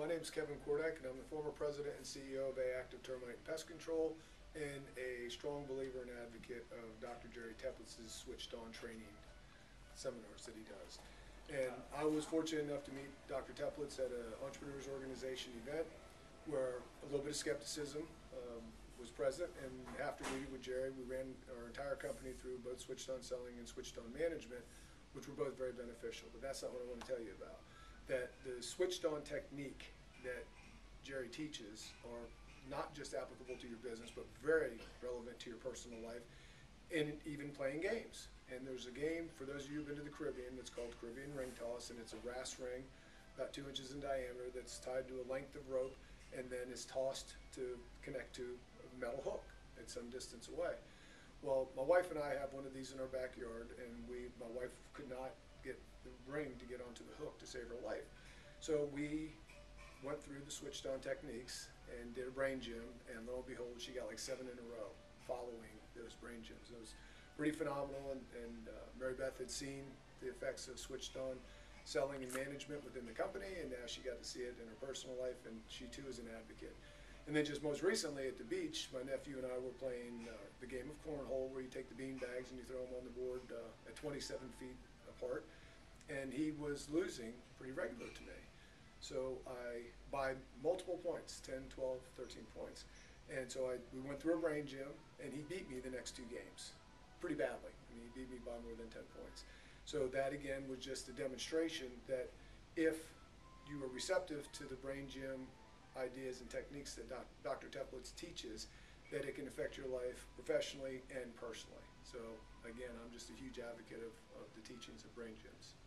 My name is Kevin Kordek, and I'm the former president and CEO of Active Termite and Pest Control, and a strong believer and advocate of Dr. Jerry Teplitz's Switched On training seminars that he does. And I was fortunate enough to meet Dr. Teplitz at an entrepreneurs organization event where a little bit of skepticism was present, and after meeting with Jerry, we ran our entire company through both Switched On Selling and Switched On Management, which were both very beneficial. But that's not what I want to tell you about. That the Switched On technique that Jerry teaches are not just applicable to your business, but very relevant to your personal life, and even playing games. And there's a game, for those of you who've been to the Caribbean, that's called Caribbean Ring Toss, and it's a brass ring about 2 inches in diameter that's tied to a length of rope and then is tossed to connect to a metal hook at some distance away. Well, my wife and I have one of these in our backyard, and my wife could not get the ring to get onto the hook to save her life. So we went through the Switched On techniques and did a brain gym, and lo and behold, she got like 7 in a row following those brain gyms. It was pretty phenomenal, and Mary Beth had seen the effects of Switched On selling and management within the company, and now she got to see it in her personal life, and she too is an advocate. And then just most recently at the beach, my nephew and I were playing the game of cornhole, where you take the bean bags and you throw them on the board at 27 feet apart, and he was losing pretty regular to me. So by multiple points, 10, 12, 13 points. And so we went through a brain gym, and he beat me the next 2 games pretty badly. I mean, he beat me by more than 10 points. So that again was just a demonstration that if you are receptive to the brain gym ideas and techniques that Dr. Teplitz teaches, that it can affect your life professionally and personally. So again, I'm just a huge advocate of the teachings of brain gyms.